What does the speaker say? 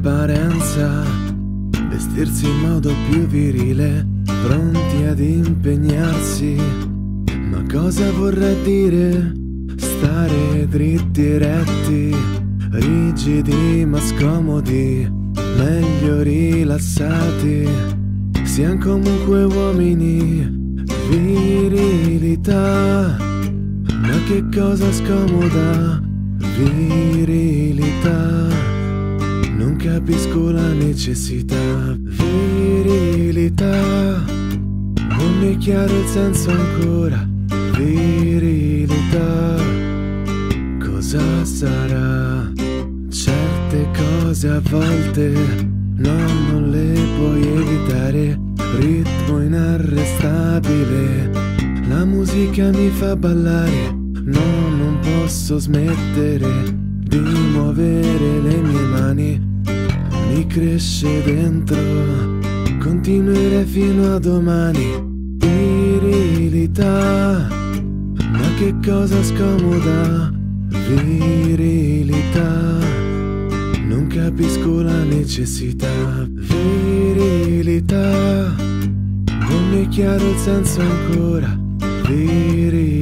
l'apparenza, vestirsi in modo più virile, pronti ad impegnarsi. Ma cosa vorrà dire stare dritti e retti, rigidi ma scomodi, meglio rilassati? Siamo comunque uomini, virilità. Ma che cosa scomoda, virilità? Non capisco la necessità, virilità. Non mi è chiaro il senso ancora, virilità. Cosa sarà? Certe cose a volte non le puoi evitare. Ritmo inarrestabile, la musica mi fa ballare. No, non posso smettere di muovere le mie mani. Mi cresce dentro, continuerei fino a domani. Virilità, ma che cosa scomoda, virilità. Non capisco la necessità, virilità. Non mi è chiaro il senso ancora, virilità.